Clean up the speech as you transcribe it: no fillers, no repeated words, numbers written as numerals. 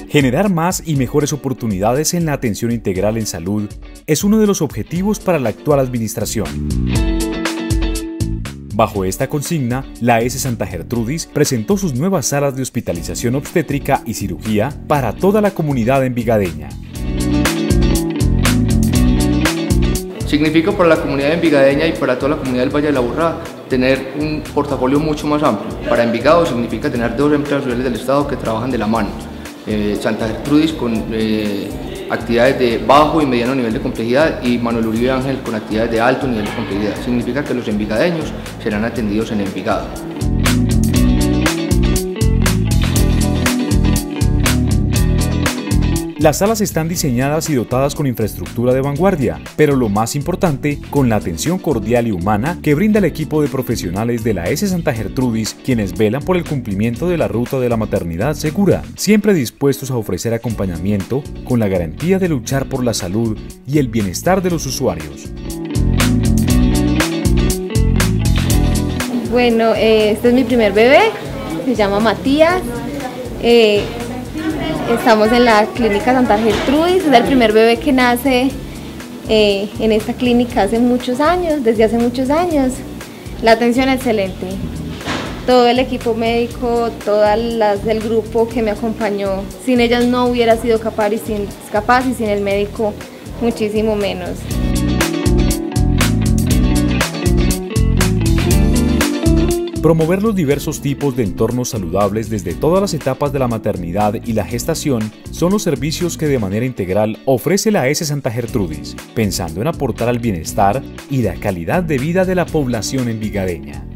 Generar más y mejores oportunidades en la atención integral en salud es uno de los objetivos para la actual administración. Bajo esta consigna, la ES Santa Gertrudis presentó sus nuevas salas de hospitalización obstétrica y cirugía para toda la comunidad envigadeña. Significa para la comunidad envigadeña y para toda la comunidad del Valle de la Aburrá tener un portafolio mucho más amplio. Para Envigado significa tener 2 empresas rurales del Estado que trabajan de la mano. Santa Gertrudis con actividades de bajo y mediano nivel de complejidad y Manuel Uribe Ángel con actividades de alto nivel de complejidad. Significa que los envigadeños serán atendidos en Envigado. Las salas están diseñadas y dotadas con infraestructura de vanguardia, pero lo más importante, con la atención cordial y humana que brinda el equipo de profesionales de la ES Santa Gertrudis, quienes velan por el cumplimiento de la ruta de la maternidad segura, siempre dispuestos a ofrecer acompañamiento con la garantía de luchar por la salud y el bienestar de los usuarios. Bueno, este es mi primer bebé, se llama Matías. Estamos en la clínica Santa Gertrudis, es el primer bebé que nace en esta clínica hace muchos años, desde hace muchos años. La atención excelente, todo el equipo médico, todas las del grupo que me acompañó, sin ellas no hubiera sido capaz y sin el médico muchísimo menos. Promover los diversos tipos de entornos saludables desde todas las etapas de la maternidad y la gestación son los servicios que de manera integral ofrece la ES Santa Gertrudis, pensando en aportar al bienestar y la calidad de vida de la población envigadeña.